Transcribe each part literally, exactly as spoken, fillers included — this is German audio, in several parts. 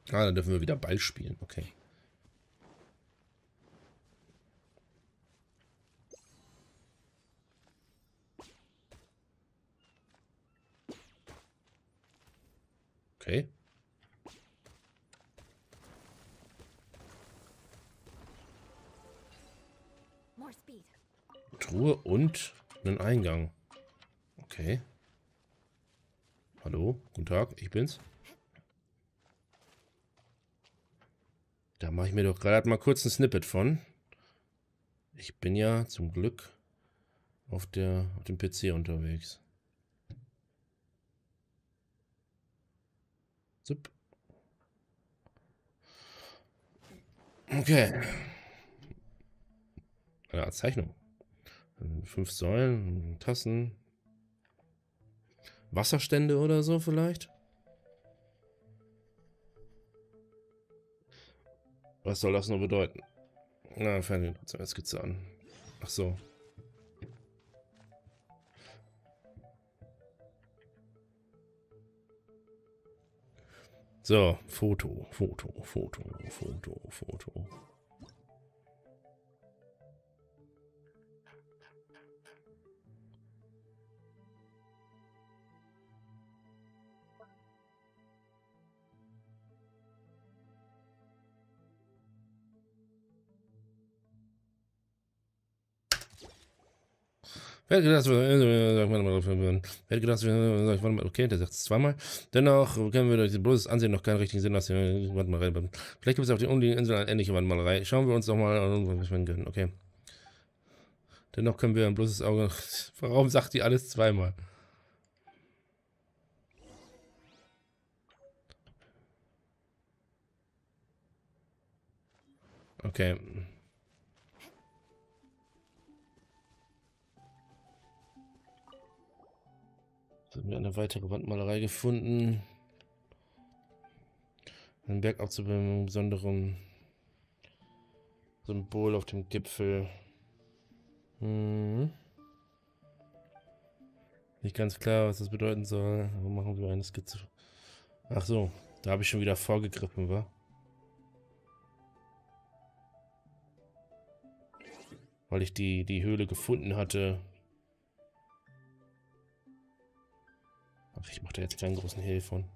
Ah, dann dürfen wir wieder Ball spielen. Okay. Okay. Truhe und einen Eingang. Okay. Hallo, guten Tag, ich bin's. Da mache ich mir doch gerade mal kurz ein Snippet von. Ich bin ja zum Glück auf, der, auf dem P C unterwegs. Zup. Okay. Ja, Zeichnung. Fünf Säulen, Tassen. Wasserstände oder so vielleicht? Was soll das nur bedeuten? Na, Fernsehen, Skizze an. Ach so. So, Foto, Foto, Foto, Foto, Foto. Wer hätte gedacht, wer hätte gedacht, okay, der sagt es zweimal. Dennoch können wir durch das bloßes Ansehen noch keinen richtigen Sinn lassen. Vielleicht gibt es auf den umliegenden Inseln eine ähnliche Wandmalerei. Schauen wir uns doch mal an, was wir können. Okay. Dennoch können wir ein bloßes Auge. Warum sagt die alles zweimal? Okay. Jetzt haben wir eine weitere Wandmalerei gefunden. Ein Berg abzubilden, einem besonderen Symbol auf dem Gipfel. Hm. Nicht ganz klar, was das bedeuten soll. Aber machen wir eine Skizze. Ach so, da habe ich schon wieder vorgegriffen, wa? Weil ich die, die Höhle gefunden hatte. Ach, ich mache da jetzt keinen großen Hehl von.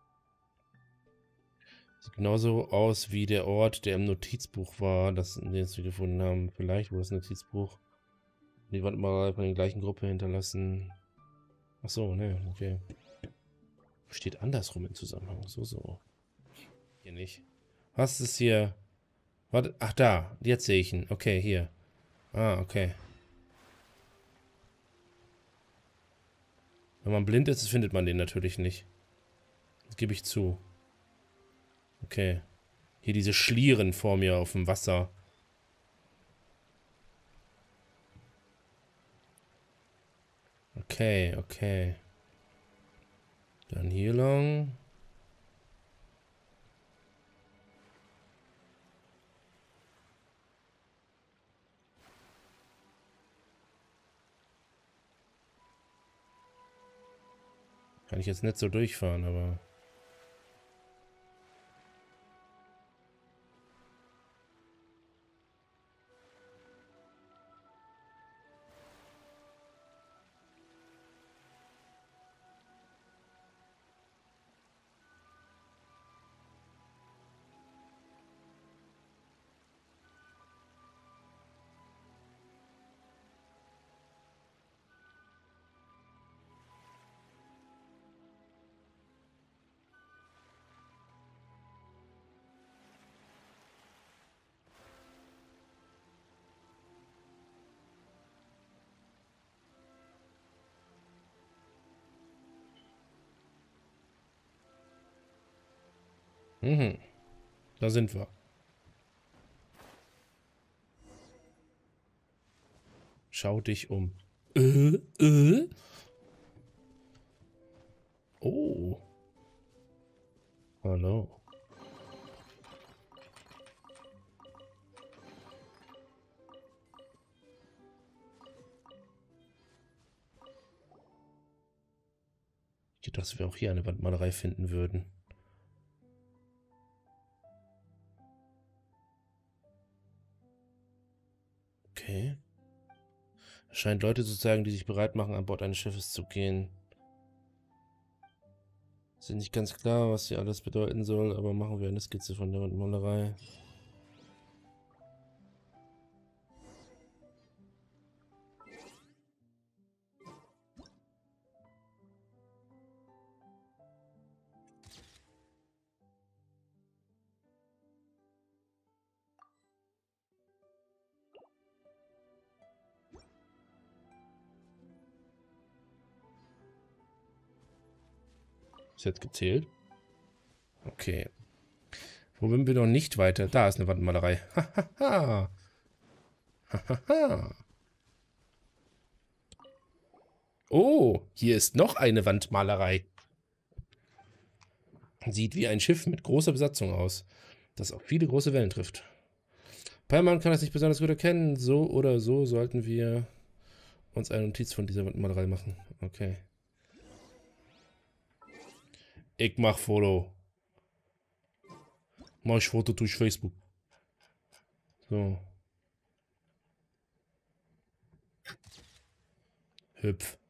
Sieht genauso aus wie der Ort, der im Notizbuch war, das, den wir gefunden haben. Vielleicht wurde das Notizbuch die Wandmalerei von der gleichen Gruppe hinterlassen. Ach so, ne, okay. Steht andersrum im Zusammenhang. So, so. Hier nicht. Was ist hier? Warte, ach da, jetzt sehe ich ihn. Okay, hier. Ah, okay. Wenn man blind ist, findet man den natürlich nicht. Das gebe ich zu. Okay. Hier diese Schlieren vor mir auf dem Wasser. Okay, okay. Dann hier lang. Kann ich jetzt nicht so durchfahren, aber... Mhm. Da sind wir. Schau dich um. Äh, äh? Oh. Hallo. Ich dachte, dass wir auch hier eine Wandmalerei finden würden. Es scheint Leute zu zeigen, die sich bereit machen, an Bord eines Schiffes zu gehen. Es ist nicht ganz klar, was hier alles bedeuten soll, aber machen wir eine Skizze von der Wandmalerei. Ist jetzt gezählt? Okay. Wo sind wir noch nicht weiter? Da ist eine Wandmalerei. Hahaha. Hahaha. Oh, hier ist noch eine Wandmalerei. Sieht wie ein Schiff mit großer Besatzung aus, das auf viele große Wellen trifft. Paimon kann das nicht besonders gut erkennen. So oder so sollten wir uns eine Notiz von dieser Wandmalerei machen. Okay. Ich mach Foto. Mach ich Foto durch Facebook. So. Hüpf.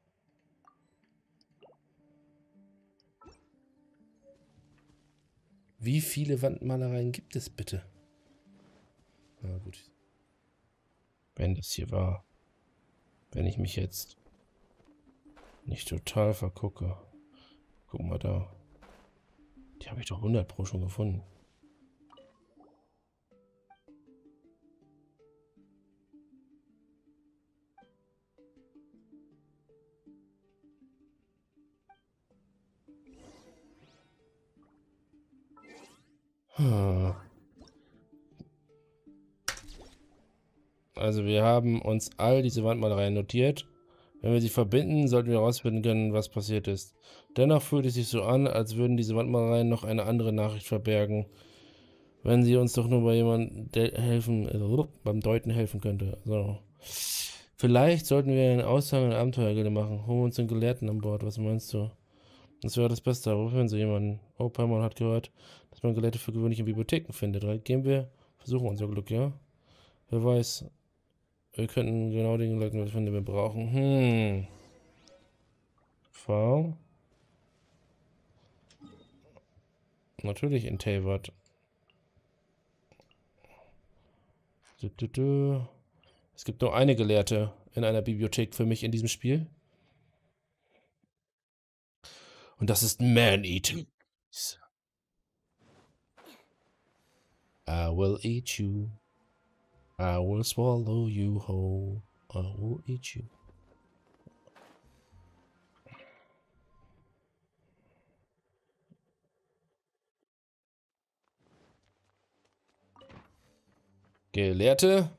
Wie viele Wandmalereien gibt es bitte? Na gut. Wenn das hier war. Wenn ich mich jetzt nicht total vergucke. Guck mal da. Die habe ich doch hundert pro schon gefunden. Also wir haben uns all diese Wandmalereien notiert. Wenn wir sie verbinden, sollten wir herausfinden können, was passiert ist. Dennoch fühlt es sich so an, als würden diese Wandmalereien noch eine andere Nachricht verbergen. Wenn sie uns doch nur bei jemandem helfen, also beim Deuten helfen könnte. So. Vielleicht sollten wir einen Aushang in Abenteuergilde machen. Holen wir uns einen Gelehrten an Bord. Was meinst du? Das wäre das Beste. Wo finden Sie jemanden? Oh, Paimon hat gehört, dass man Gelehrte für gewöhnlich in Bibliotheken findet. Right? Gehen wir, versuchen unser Glück, ja? Wer weiß. Wir könnten genau den Leuten finden, den wir brauchen. Hm. V. Natürlich in Teyvat. Es gibt nur eine Gelehrte in einer Bibliothek für mich in diesem Spiel. Und das ist Man-Eater. I will eat you. I will swallow you whole. I will eat you. Gelehrte.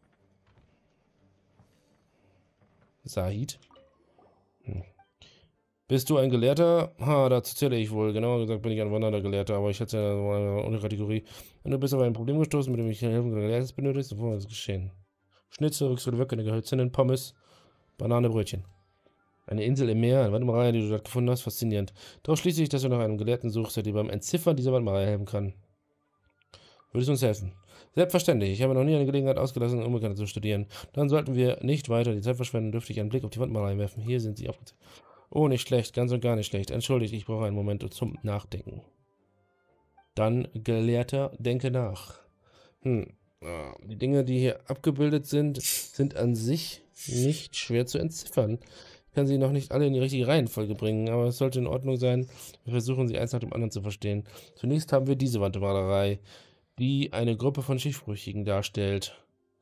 Sahid. Hm. Bist du ein Gelehrter? Ha, dazu zähle ich wohl. Genauer gesagt bin ich ein wandernder Gelehrter, aber ich hätte eine andere Kategorie. Wenn du bist auf ein Problem gestoßen, mit dem ich helfen Gelehrtes benötigst, dann ist geschehen. Schnitzel, Rücksel, Wöcke, eine Gehölzinnen, Pommes, Banane, Brötchen. Eine Insel im Meer, eine Wandmalerei, die du dort gefunden hast, faszinierend. Daraus schließe ich, dass du nach einem Gelehrten suchst, der dir beim Entziffern dieser Wandmalerei helfen kann. Würdest du uns helfen? Selbstverständlich. Ich habe noch nie eine Gelegenheit ausgelassen, Unbekannte zu studieren. Dann sollten wir nicht weiter die Zeit verschwenden, dürfte ich einen Blick auf die Wandmalerei werfen. Hier sind sie aufgezählt. Oh, nicht schlecht, ganz und gar nicht schlecht. Entschuldigt, ich brauche einen Moment zum Nachdenken. Dann, Gelehrter, denke nach. Hm. Die Dinge, die hier abgebildet sind, sind an sich nicht schwer zu entziffern. Ich kann sie noch nicht alle in die richtige Reihenfolge bringen, aber es sollte in Ordnung sein. Wir versuchen, sie eins nach dem anderen zu verstehen. Zunächst haben wir diese Wandmalerei, die eine Gruppe von Schiffbrüchigen darstellt.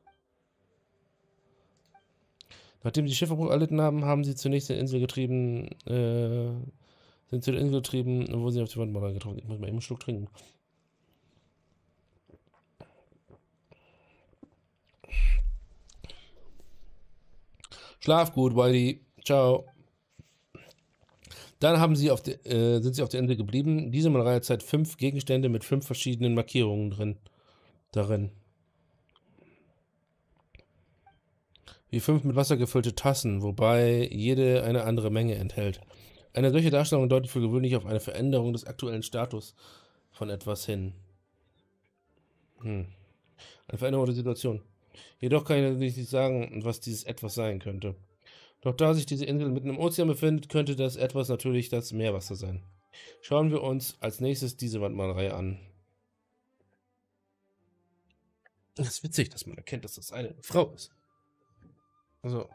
Nachdem sie Schiffbruch erlitten haben, haben sie zunächst die Insel getrieben, äh, sind zu der Insel getrieben, wo sie auf die Wandmalerei getroffen sind. Ich muss mal eben einen Schluck trinken. Schlaf gut, Wiley. Ciao. Dann haben sie auf de, äh, sind sie auf der Insel geblieben. Diese Malerei zeigt fünf Gegenstände mit fünf verschiedenen Markierungen drin. Darin. Wie fünf mit Wasser gefüllte Tassen, wobei jede eine andere Menge enthält. Eine solche Darstellung deutet für gewöhnlich auf eine Veränderung des aktuellen Status von etwas hin. Hm. Eine Veränderung der Situation. Jedoch kann ich natürlich nicht sagen, was dieses Etwas sein könnte. Doch da sich diese Insel mitten im Ozean befindet, könnte das Etwas natürlich das Meerwasser sein. Schauen wir uns als nächstes diese Wandmalerei an. Das ist witzig, dass man erkennt, dass das eine Frau ist. Also.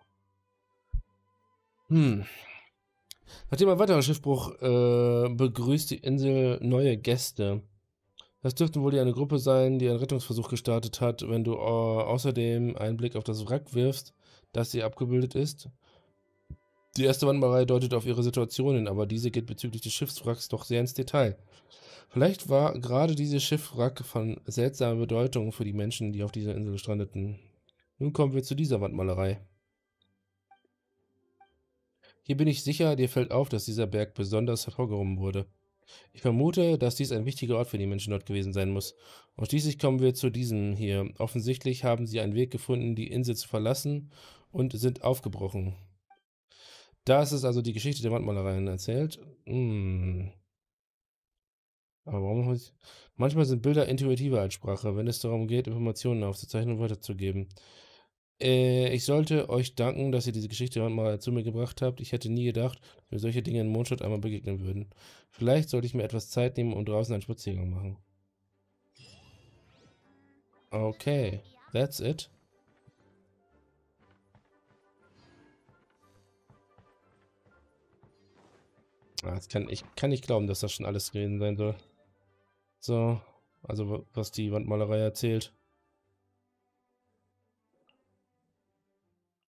Hm. Nachdem ein weiterer Schiffbruch äh, begrüßt die Insel neue Gäste. Das dürfte wohl eine Gruppe sein, die einen Rettungsversuch gestartet hat. Wenn du äh, außerdem einen Blick auf das Wrack wirfst, das hier abgebildet ist. Die erste Wandmalerei deutet auf ihre Situation hin, aber diese geht bezüglich des Schiffswracks doch sehr ins Detail. Vielleicht war gerade dieses Schiffwrack von seltsamer Bedeutung für die Menschen, die auf dieser Insel strandeten. Nun kommen wir zu dieser Wandmalerei. Hier bin ich sicher, dir fällt auf, dass dieser Berg besonders hervorgehoben wurde. Ich vermute, dass dies ein wichtiger Ort für die Menschen dort gewesen sein muss. Und schließlich kommen wir zu diesem hier. Offensichtlich haben sie einen Weg gefunden, die Insel zu verlassen und sind aufgebrochen. Da ist es also die Geschichte der Wandmalereien erzählt. Hm. Aber warum? Manchmal sind Bilder intuitiver als Sprache, wenn es darum geht, Informationen aufzuzeichnen und weiterzugeben. Äh, ich sollte euch danken, dass ihr diese Geschichte mal zu mir gebracht habt. Ich hätte nie gedacht, dass mir solche Dinge in Mondstadt einmal begegnen würden. Vielleicht sollte ich mir etwas Zeit nehmen und draußen einen Spaziergang machen. Okay, that's it. Ah, das kann, ich kann nicht glauben, dass das schon alles gewesen sein soll. So, also was die Wandmalerei erzählt.